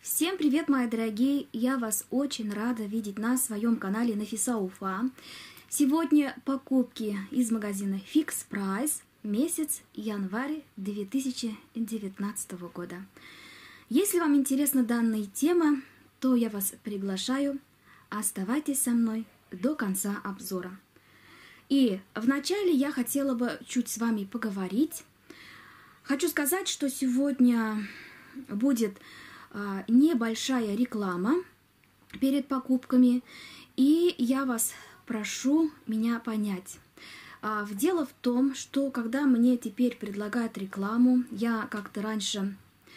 Всем привет, мои дорогие! Я вас очень рада видеть на своем канале Нафиса Уфа. Сегодня покупки из магазина Fix Price, месяц январь 2019 года. Если вам интересна данная тема, то я вас приглашаю, оставайтесь со мной до конца обзора. И вначале я хотела бы чуть с вами поговорить. Хочу сказать, что сегодня будет небольшая реклама перед покупками, и я вас прошу меня понять. Дело в том, что когда мне теперь предлагают рекламу, я как-то раньше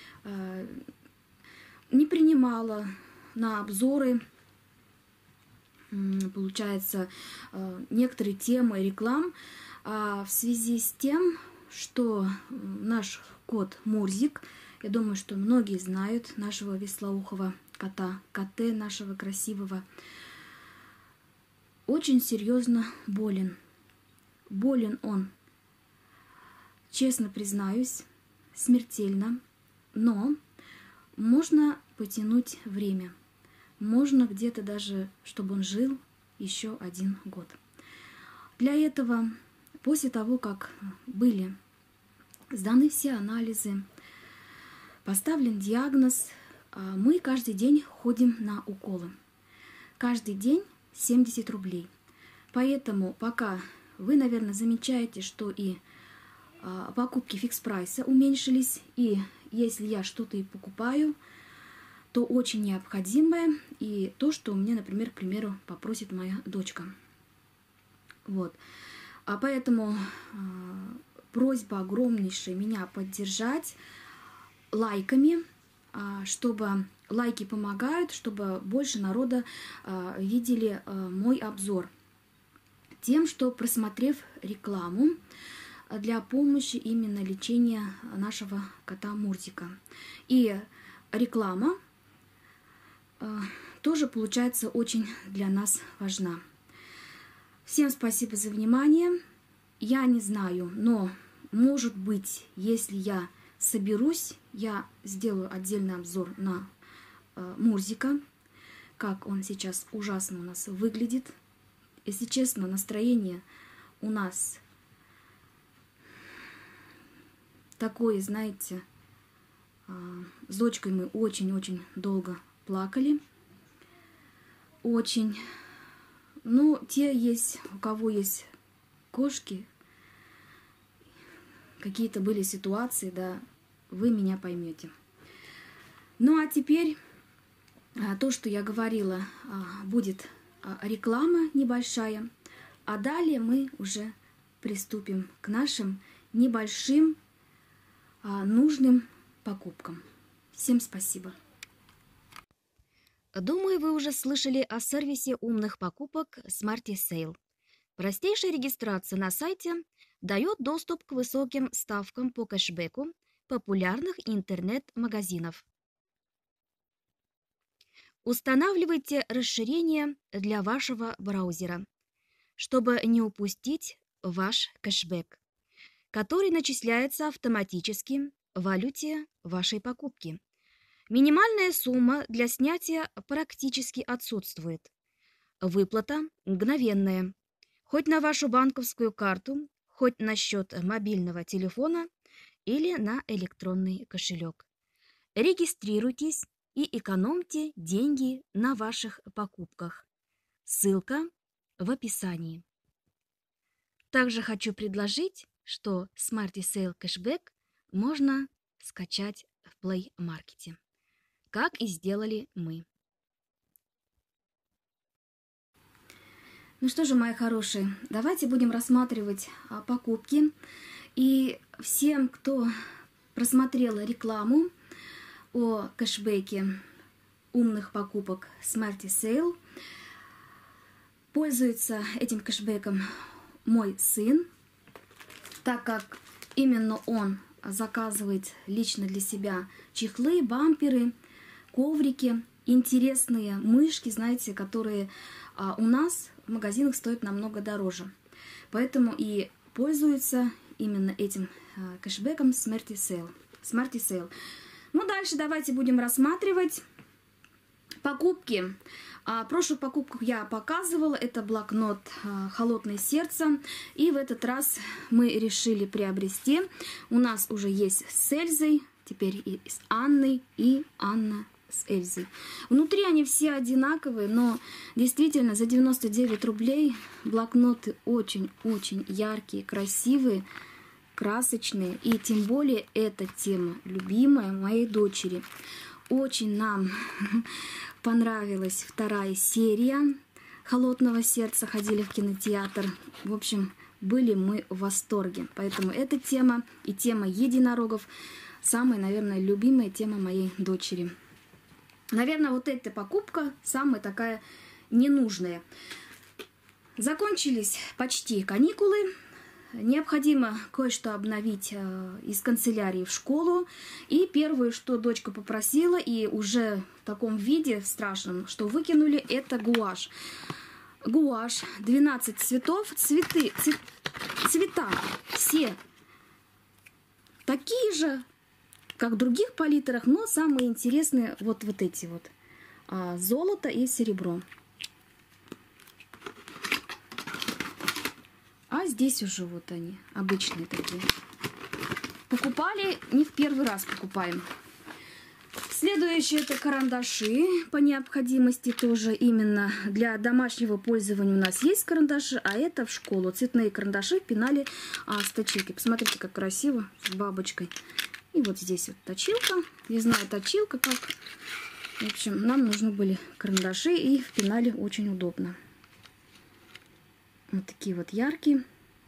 не принимала на обзоры, получается, некоторые темы реклам в связи с тем, что наш кот Мурзик, я думаю, что многие знают нашего вислоухого кота, коте нашего красивого, очень серьезно болен. Болен он, честно признаюсь, смертельно, но можно потянуть время. Можно где-то даже, чтобы он жил еще 1 год. Для этого, после того, как были сданы все анализы, поставлен диагноз, мы каждый день ходим на уколы. Каждый день 70 рублей. Поэтому пока вы, наверное, замечаете, что и покупки фикс-прайса уменьшились, и если я что-то и покупаю, то очень необходимое, и то, что мне, например, к примеру, попросит моя дочка. Вот. Поэтому просьба огромнейшая меня поддержать лайками, чтобы лайки помогают, чтобы больше народа видели мой обзор. Тем, что просмотрев рекламу для помощи именно лечения нашего кота Мурзика. И реклама тоже, получается, очень для нас важна. Всем спасибо за внимание. Я не знаю, но, может быть, если я соберусь, я сделаю отдельный обзор на Мурзика, как он сейчас ужасно у нас выглядит. Если честно, настроение у нас такое, знаете, с дочкой мы очень-очень долго плакали. Очень. Ну, те есть, у кого есть кошки, какие-то были ситуации, да, вы меня поймете. Ну, а теперь то, что я говорила, будет реклама небольшая, а далее мы уже приступим к нашим небольшим нужным покупкам. Всем спасибо. Думаю, вы уже слышали о сервисе умных покупок Smarty Sale. Простейшая регистрация на сайте дает доступ к высоким ставкам по кэшбэку популярных интернет-магазинов. Устанавливайте расширение для вашего браузера, чтобы не упустить ваш кэшбэк, который начисляется автоматически в валюте вашей покупки. Минимальная сумма для снятия практически отсутствует. Выплата мгновенная, хоть на вашу банковскую карту, хоть на счет мобильного телефона или на электронный кошелек. Регистрируйтесь и экономьте деньги на ваших покупках. Ссылка в описании. Также хочу предложить, что Smarty Sale Cashback можно скачать в Play Market, как и сделали мы. Ну что же, мои хорошие, давайте будем рассматривать покупки. И всем, кто просмотрел рекламу о кэшбэке умных покупок Smarty Sale, пользуется этим кэшбэком мой сын, так как именно он заказывает лично для себя чехлы, бамперы, коврики, интересные мышки, знаете, которые у нас в магазинах стоят намного дороже. Поэтому и пользуются именно этим кэшбэком Smarty Sale. Ну, дальше давайте будем рассматривать. Покупки. Прошлую покупку я показывала. Это блокнот «Холодное сердце». И в этот раз мы решили приобрести. У нас уже есть с Эльзой, теперь и с Анной, и Анна с Эльзой. Внутри они все одинаковые, но действительно за 99 рублей блокноты очень-очень яркие, красивые, красочные. И тем более эта тема любимая моей дочери. Очень нам понравилась вторая серия «Холодного сердца». Ходили в кинотеатр. В общем, были мы в восторге. Поэтому эта тема и тема единорогов самая, наверное, любимая тема моей дочери. Наверное, вот эта покупка самая такая ненужная. Закончились почти каникулы. Необходимо кое-что обновить из канцелярии в школу. И первое, что дочка попросила, и уже в таком виде, в страшном, что выкинули, это гуашь. Гуашь, 12 цветов, цвета все такие же, как в других палитрах, но самые интересные вот эти вот. Золото и серебро. А здесь уже вот они, обычные такие. Покупали, не в первый раз покупаем. Следующие это карандаши. По необходимости тоже именно для домашнего пользования у нас есть карандаши, а это в школу. Цветные карандаши, пенали с точилкой. Посмотрите, как красиво, с бабочкой. И вот здесь вот точилка. Не знаю, точилка как. В общем, нам нужны были карандаши, и в пенале очень удобно. Вот такие вот яркие.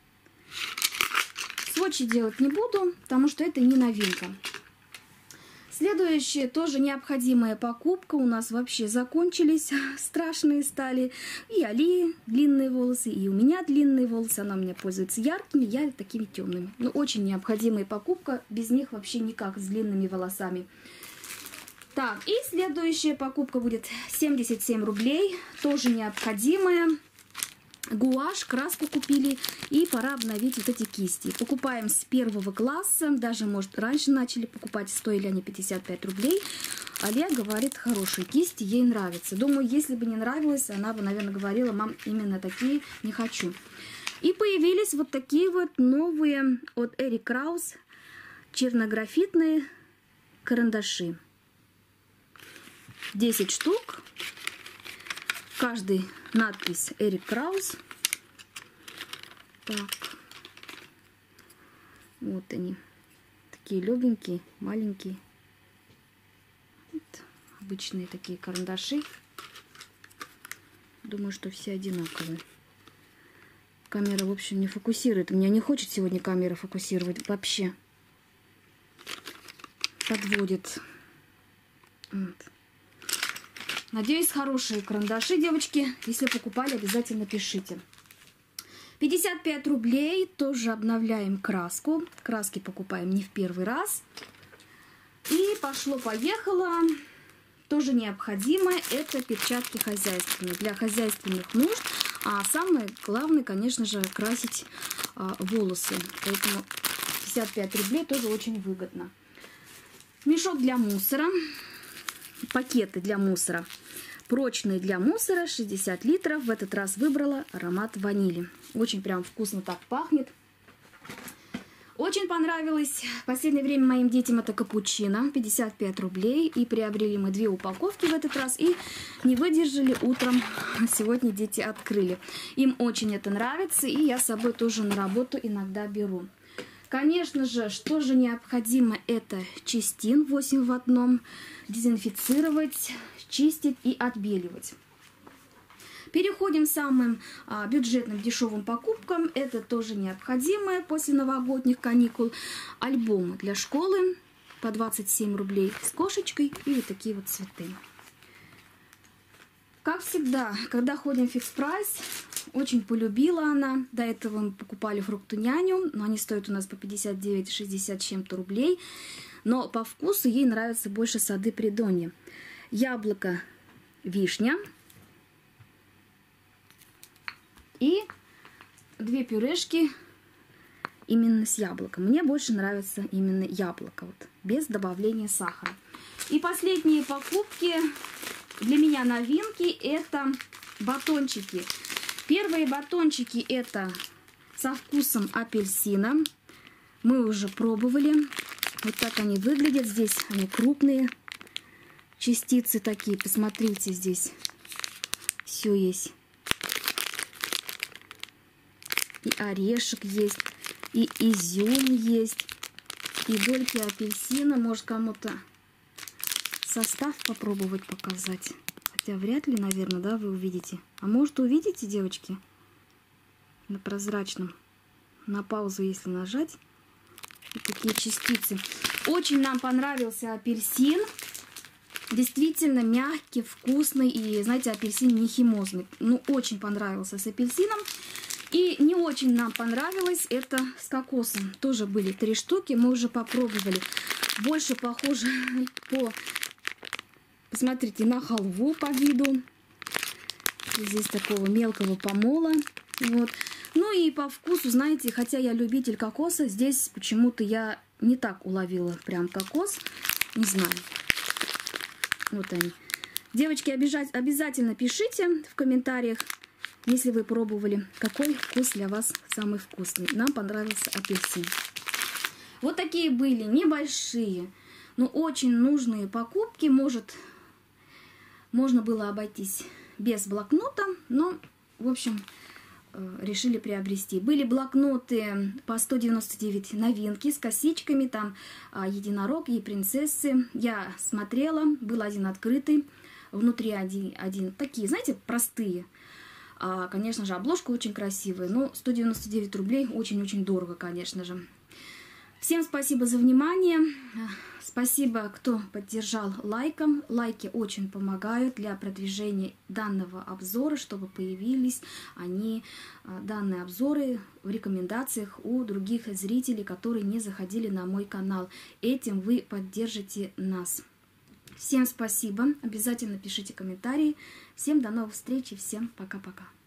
Сводчи делать не буду, потому что это не новинка. Следующая тоже необходимая покупка. У нас вообще закончились, страшные стали. И Али длинные волосы, и у меня длинные волосы. Она у меня пользуется яркими, я такими темными. Но очень необходимая покупка. Без них вообще никак, с длинными волосами. Так, и следующая покупка будет 77 рублей. Тоже необходимая. Гуашь, краску купили, и пора обновить вот эти кисти. Покупаем с 1 класса, даже, может, раньше начали покупать, стоили они 55 рублей. Аля говорит, хорошие кисти, ей нравятся. Думаю, если бы не нравилось, она бы, наверное, говорила, мам, именно такие не хочу. И появились вот такие вот новые от Эрик Краус чернографитные карандаши. 10 штук. Каждый надпись Эрик Краус. Так. Вот они. Такие легенькие, маленькие. Вот. Обычные такие карандаши. Думаю, что все одинаковые. Камера, в общем, не фокусирует. У меня не хочет сегодня камера фокусировать вообще. Подводит. Вот. Надеюсь, хорошие карандаши, девочки. Если покупали, обязательно пишите. 55 рублей. Тоже обновляем краску. Краски покупаем не в первый раз. И пошло-поехало. Тоже необходимо. Это перчатки хозяйственные. Для хозяйственных нужд. А самое главное, конечно же, красить волосы. Поэтому 55 рублей тоже очень выгодно. Мешок для мусора. Пакеты для мусора. Прочные для мусора, 60 литров. В этот раз выбрала аромат ванили. Очень прям вкусно так пахнет. Очень понравилось в последнее время моим детям это капучино. 55 рублей. И приобрели мы 2 упаковки в этот раз. И не выдержали утром. Сегодня дети открыли. Им очень это нравится. И я с собой тоже на работу иногда беру. Конечно же, что же необходимо, это чистин 8 в 1, дезинфицировать, чистить и отбеливать. Переходим к самым бюджетным дешевым покупкам. Это тоже необходимое после новогодних каникул. Альбомы для школы по 27 рублей с кошечкой и вот такие вот цветы. Как всегда, когда ходим в Fix Price, очень полюбила она. До этого мы покупали фрукту няню, но они стоят у нас по 59-60 чем-то рублей. Но по вкусу ей нравятся больше сады Придонья. Яблоко, вишня. И 2 пюрешки именно с яблоком. Мне больше нравится именно яблоко, вот, без добавления сахара. И последние покупки. для меня новинки это батончики. Первые батончики это со вкусом апельсина. Мы уже пробовали. Вот так они выглядят. Здесь они крупные. Частицы такие. Посмотрите, здесь все есть. И орешек есть. И изюм есть. И дольки апельсина. Может, кому-то состав попробовать показать. Хотя вряд ли, наверное, да, вы увидите. А может, увидите, девочки? На прозрачном. На паузу, если нажать. Вот такие частицы. Очень нам понравился апельсин. Действительно мягкий, вкусный. И, знаете, апельсин не химозный. Ну, очень понравился с апельсином. И не очень нам понравилось это с кокосом. Тоже были 3 штуки. Мы уже попробовали. Больше похоже по... Посмотрите, на халву по виду. Здесь такого мелкого помола. Вот. Ну и по вкусу, знаете, хотя я любитель кокоса, здесь почему-то я не так уловила прям кокос. Не знаю. Вот они. Девочки, обязательно пишите в комментариях, если вы пробовали, какой вкус для вас самый вкусный. Нам понравился апельсин. Вот такие были небольшие, но очень нужные покупки. Может, можно было обойтись без блокнота, но, в общем, решили приобрести. Были блокноты по 199 новинки с косичками, там единорог и принцессы. Я смотрела, был один открытый, внутри один такие, знаете, простые. Конечно же, обложка очень красивая, но 199 рублей очень-очень дорого, конечно же. Всем спасибо за внимание. Спасибо, кто поддержал лайком. Лайки очень помогают для продвижения данного обзора, чтобы появились данные обзоры в рекомендациях у других зрителей, которые не заходили на мой канал. Этим вы поддержите нас. Всем спасибо. Обязательно пишите комментарии. Всем до новых встреч и всем пока-пока.